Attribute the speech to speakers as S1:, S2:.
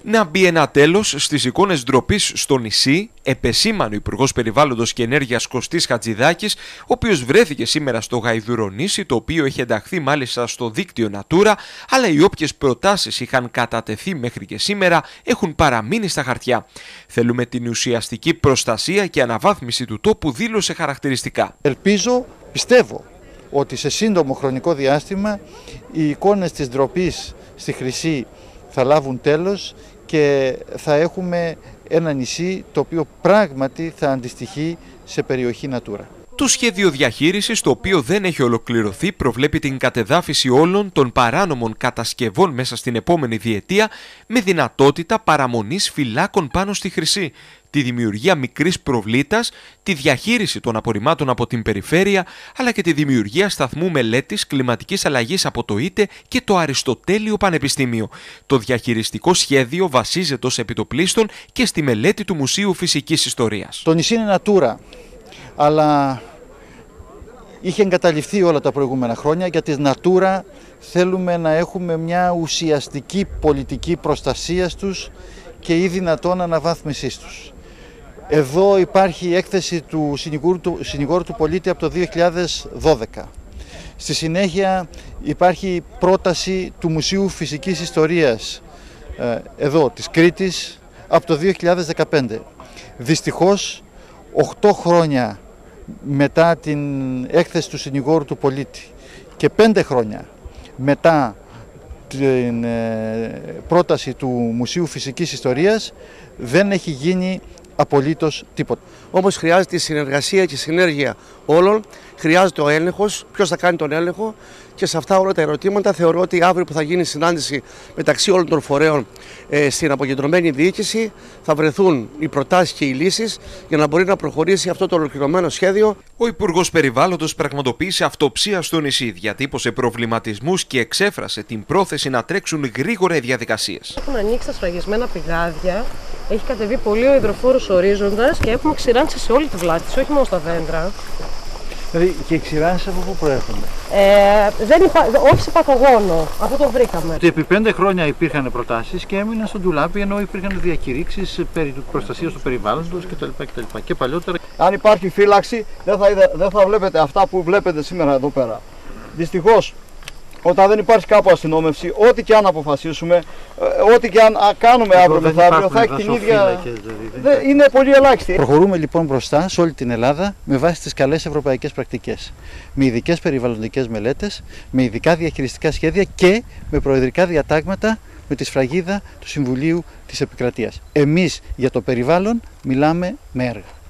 S1: Να μπει ένα τέλος στις εικόνες ντροπής στο νησί, επεσήμανε ο Υπουργός Περιβάλλοντος και Ενέργειας Κωστής Χατζηδάκης, ο οποίος βρέθηκε σήμερα στο Γαϊδουρονήσι, το οποίο έχει ενταχθεί μάλιστα στο δίκτυο Natura, αλλά οι όποιες προτάσεις είχαν κατατεθεί μέχρι και σήμερα έχουν παραμείνει στα χαρτιά. Θέλουμε την ουσιαστική προστασία και αναβάθμιση του τόπου, δήλωσε χαρακτηριστικά.
S2: Πιστεύω ότι σε σύντομο χρονικό διάστημα οι εικόνες της ντροπής στη Χρυσή θα λάβουν τέλος και θα έχουμε ένα νησί το οποίο πράγματι θα αντιστοιχεί σε περιοχή Natura.
S1: Το σχέδιο διαχείρισης, το οποίο δεν έχει ολοκληρωθεί, προβλέπει την κατεδάφιση όλων των παράνομων κατασκευών μέσα στην επόμενη διετία, με δυνατότητα παραμονής φυλάκων πάνω στη Χρυσή, τη δημιουργία μικρής προβλήτας, τη διαχείριση των απορριμμάτων από την περιφέρεια, αλλά και τη δημιουργία σταθμού μελέτης κλιματικής αλλαγής από το ΙΤΕ και το Αριστοτέλειο Πανεπιστήμιο. Το διαχειριστικό σχέδιο βασίζεται ως επιτοπλίστων και στη μελέτη του Μουσείου Φυσικής Ιστορίας.
S2: Το νησί είναι Natura, αλλά είχε εγκαταλειφθεί όλα τα προηγούμενα χρόνια. Για τις Natura θέλουμε να έχουμε μια ουσιαστική πολιτική προστασίας τους και ή δυνατόν αναβάθμισής τους. Εδώ υπάρχει η έκθεση του συνηγόρου του πολίτη από το 2012. Στη συνέχεια υπάρχει πρόταση του Μουσείου Φυσικής Ιστορίας εδώ της Κρήτης από το 2015. Δυστυχώς 8 χρόνια μετά την έκθεση του συνηγόρου του πολίτη και 5 χρόνια μετά την πρόταση του Μουσείου Φυσικής Ιστορίας δεν έχει γίνει απολύτως τίποτα.
S3: Όμως χρειάζεται η συνεργασία και η συνέργεια όλων, χρειάζεται ο έλεγχος, ποιος θα κάνει τον έλεγχο, και σε αυτά όλα τα ερωτήματα θεωρώ ότι αύριο που θα γίνει συνάντηση μεταξύ όλων των φορέων στην αποκεντρωμένη διοίκηση θα βρεθούν οι προτάσεις και οι λύσεις για να μπορεί να προχωρήσει αυτό το ολοκληρωμένο σχέδιο.
S1: Ο Υπουργός Περιβάλλοντος πραγματοποίησε αυτοψία στο νησί, διατύπωσε προβληματισμούς και εξέφρασε την πρόθεση να τρέξουν γρήγορα οι διαδικασίες.
S4: Έχουν ανοίξει τα σφραγισμένα πηγάδια, έχει κατεβεί πολύ ο υδροφόρος ορίζοντας και έχουμε ξηράνσει σε όλη τη βλάστηση, όχι μόνο στα δέντρα.
S2: Δηλαδή και οι ξηράνσεις από πού προέρχονται?
S4: Όχι σε παθογόνο, αυτό το βρήκαμε.
S2: Επί 5 χρόνια υπήρχαν προτάσεις και έμειναν στον ντουλάπι, ενώ υπήρχαν διακηρύξεις περί προστασίας του περιβάλλοντος κτλ. Και παλιότερα.
S5: Αν υπάρχει φύλαξη, δεν θα βλέπετε αυτά που βλέπετε σήμερα εδώ πέρα. Δυστυχώς, όταν δεν υπάρχει κάπου αστυνόμευση, ό,τι και αν αποφασίσουμε, ό,τι και αν κάνουμε αύριο μεθαύριο, θα έχει την ίδια. Είναι πολύ ελάχιστη.
S2: Προχωρούμε λοιπόν μπροστά σε όλη την Ελλάδα με βάση τις καλές ευρωπαϊκές πρακτικές. Με ειδικές περιβαλλοντικές μελέτες, με ειδικά διαχειριστικά σχέδια και με προεδρικά διατάγματα με τη σφραγίδα του Συμβουλίου της Επικρατείας. Εμείς για το περιβάλλον μιλάμε με έργα.